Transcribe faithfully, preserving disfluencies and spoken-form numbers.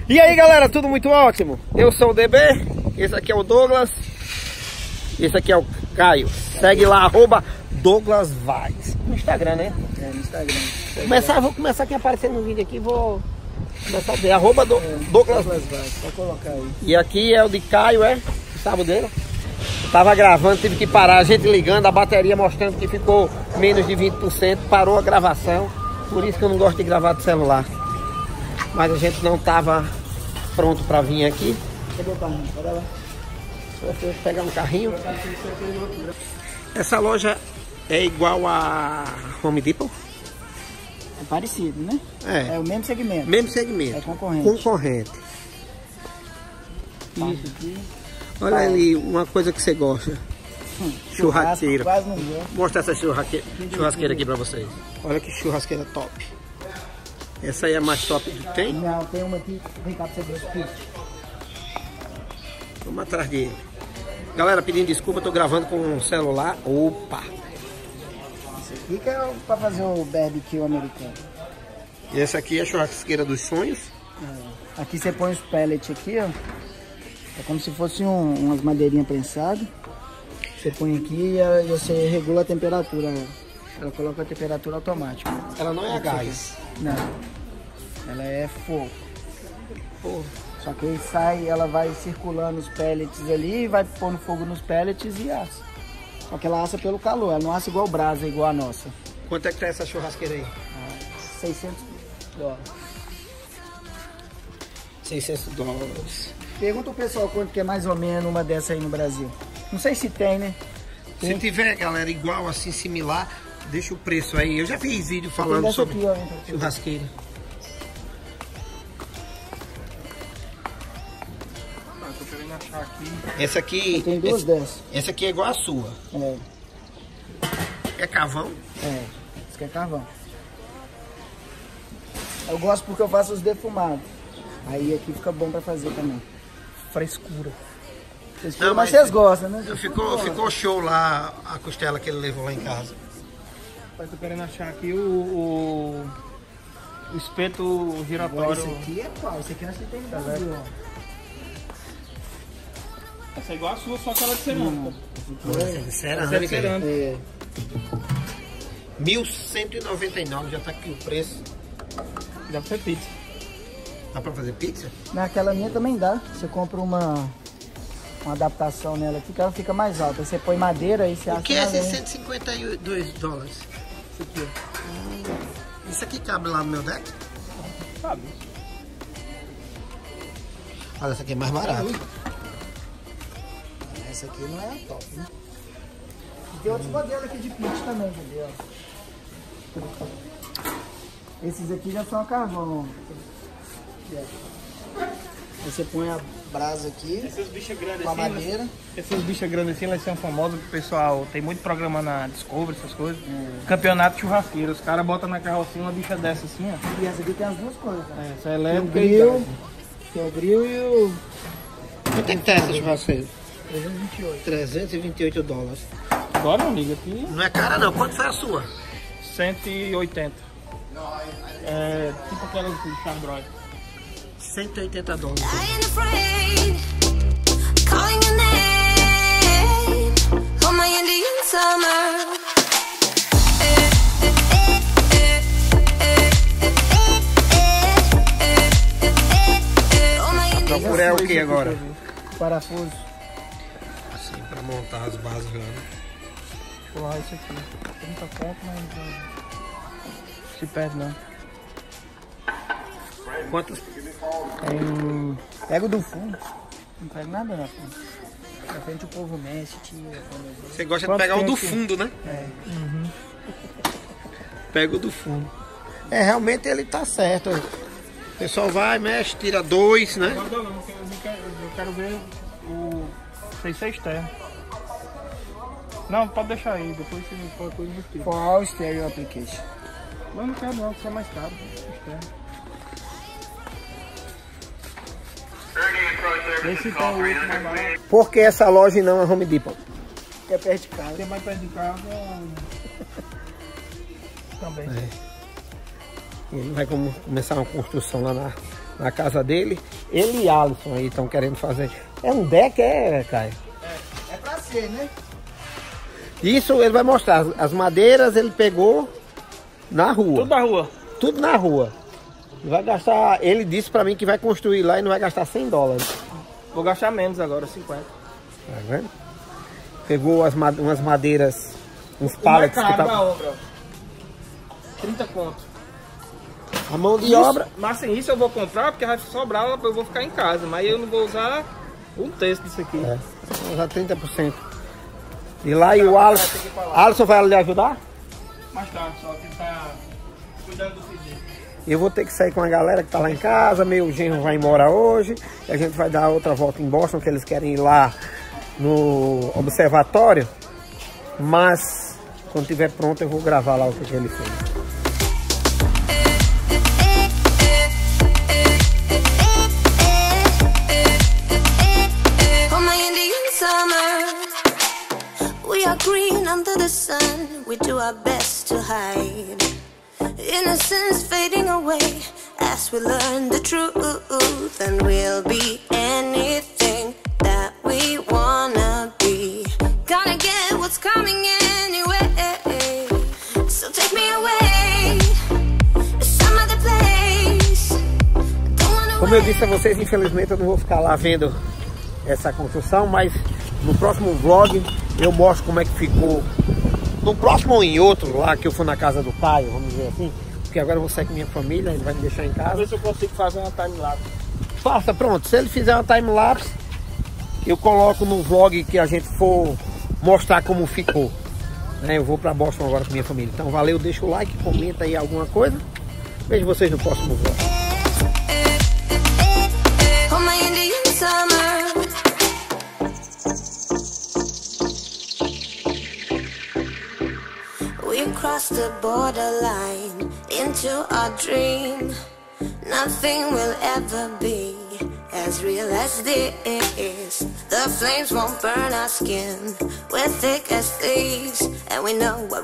E aí galera, tudo muito ótimo? Eu sou o D B, esse aqui é o Douglas, esse aqui é o Caio. Segue lá, arroba Douglas Vaz. No Instagram, né? É, no Instagram. Começar, vou começar aqui aparecendo no vídeo aqui, vou começar a ver, arroba do, é, Douglas Vaz. Pode colocar aí. E aqui é o de Caio, é? Sabe o dele? Eu tava gravando, tive que parar, a gente ligando, a bateria mostrando que ficou menos de vinte por cento, parou a gravação. Por isso que eu não gosto de gravar do celular. Mas a gente não tava pronto para vir aqui. Cadê o carrinho? Bora lá. Vou pegar um carrinho. Essa loja é igual a Home Depot? É parecido, né? É. É o mesmo segmento. Mesmo segmento. É concorrente. Concorrente. Passa aqui. Olha ali, uma coisa que você gosta. Hum, Churrasqueira. Quase não gosto. Mostra essa churrasqueira, churrasqueira aqui pra vocês. Olha que churrasqueira top. Essa aí é a mais top que tem. Não, tem uma aqui. Vem cá pra você ver aqui. Vamos atrás dele. Galera, pedindo desculpa, eu tô gravando com um celular. Opa! Esse aqui que é pra fazer o barbecue americano. E essa aqui é a churrasqueira dos sonhos. É. Aqui você põe os pellets aqui, ó. É como se fosse um, umas madeirinhas prensadas. Você põe aqui e você regula a temperatura. Ela coloca a temperatura automática. Ela não é a gás. Não. Ela é fogo. Pô. Só que aí sai, ela vai circulando os pellets ali, vai pondo fogo nos pellets e assa. Só que ela assa pelo calor, ela não assa igual brasa, igual a nossa. Quanto é que tá essa churrasqueira aí? Ah, seiscentos dólares. seiscentos dólares. Pergunta o pessoal quanto que é mais ou menos uma dessa aí no Brasil. Não sei se tem, né? Tem. Se tiver, galera, igual assim, similar, deixa o preço aí. Eu já fiz vídeo falando sobre aqui, ó, churrasqueira. Aqui. Essa aqui. Tem duas essa, dessas. essa aqui é igual a sua. É. É carvão? É. Isso aqui é carvão. Eu gosto porque eu faço os defumados. Aí aqui fica bom pra fazer também. Frescura. Frescura, Não, mas, mas vocês gostam, né? Ficou, ficou show lá a costela que ele levou lá em casa. Eu tô querendo achar aqui o, o, o espeto giratório. Esse aqui é qual? Esse aqui nós tem no Brasil, ó. Essa é igual a sua, só que ela é de cerâmica. É, Essa é de cerâmica. É. mil cento e noventa e nove, já tá aqui o preço. Dá pra ser pizza. Dá pra fazer pizza? Naquela minha também dá. Você compra uma, uma adaptação nela aqui que ela fica mais alta. Aí você põe madeira aí você O acha que é na lenha. esses cento e cinquenta e dois dólares? Isso aqui. Hum, isso aqui cabe lá no meu deck? Sabe? Olha, essa aqui é mais barata. Essa aqui não é a top, né? E tem outros modelos aqui de pizza também, entendeu? Esses aqui já são a carvão. Aí você põe a brasa aqui. Essas bichas grandes com a assim, madeira. elas- essas bichas grandes assim, elas são famosas pro pessoal. Tem muito programa na Discovery, essas coisas. É. Campeonato churrasqueiro. Os caras botam na carrocinha uma bicha dessa assim, ó. E essa aqui tem as duas coisas. Tá? É, essa é Tem o elétrica grill, e tem o grill e o Quanto é que tá essa churrasqueira? trezentos e vinte e oito. trezentos e vinte e oito dólares. Agora, amiga, aqui Não é cara não. Quanto foi a sua? cento e oitenta. É tipo aquelas de Chardroy. cento e oitenta dólares. Ain't afraid, calling your name on my Indian summer. Procurei o que agora? Parafuso. Assim, pra montar as bases lá. Vou lá isso aqui. trinta conto, mas não se perde não. Quantos? Tem... Pega o do fundo. Não pega nada na frente. Na frente o povo mexe, tira. Você gosta Quanto de pegar o tem do aqui? fundo, né? É. Pega o do fundo. É, realmente ele tá certo. O pessoal vai, mexe, tira dois, né? Não, não, não, eu quero, eu quero ver o seiscentos terra. Não, pode deixar aí, depois você me fala coisa no filho. Qual stereo application? Mas não quero não, que é mais caro. Externo. Esse tem o outro mais barato. Por que essa loja e não a Home Depot? Que é perto de casa. Tem mais perto de casa. Também. É. Ele vai como- começar uma construção lá na na casa dele. Ele e Alisson aí estão querendo fazer. É um deck, é, Caio? É, é pra ser, né? Isso ele vai mostrar. As, as madeiras ele pegou na rua. Tudo na rua. Tudo na rua. Vai gastar. Ele disse pra mim que vai construir lá e não vai gastar cem dólares. Vou gastar menos agora, cinquenta. Tá vendo? Pegou as, umas madeiras, uns O mais pallets que caro da tá. obra, trinta conto. A mão de Isso, obra. mas assim, isso eu vou comprar porque vai sobrar, eu vou ficar em casa. Mas eu não vou usar um terço disso aqui. É, vou usar trinta por cento. E lá e o Alisson. Alisson vai lhe ajudar? Mais tarde, só que ele tá cuidando do filho. Eu vou ter que sair com a galera que tá lá em casa. Meu genro vai embora hoje. E a gente vai dar outra volta em Boston, que eles querem ir lá no observatório. Mas quando tiver pronto eu vou gravar lá o que, que ele fez. Oh, my Indian summer. We are green under the sun. We do our best to hide innocence fading away as we learn the truth, and we'll be anything that we wanna be. Gonna get what's coming anyway, so take me away to some other place. Don't wanna Como eu disse a vocês, infelizmente eu não vou ficar lá vendo essa construção, mas no próximo vlog eu mostro como é que ficou. No próximo ou em outro lá, que eu for na casa do Caio, vamos dizer assim, porque agora eu vou sair com minha família, ele vai me deixar em Vou casa. ver se eu consigo fazer uma time-lapse. Faça, pronto, se ele fizer uma time-lapse, eu coloco no vlog que a gente for mostrar como ficou. Né? Eu vou pra Boston agora com minha família. Então valeu, deixa o like, comenta aí alguma coisa. Vejo vocês no próximo vlog. Oh, my Indian summer. We crossed the borderline into our dream. Nothing will ever be as real as this. The flames won't burn our skin. We're thick as thieves, and we know what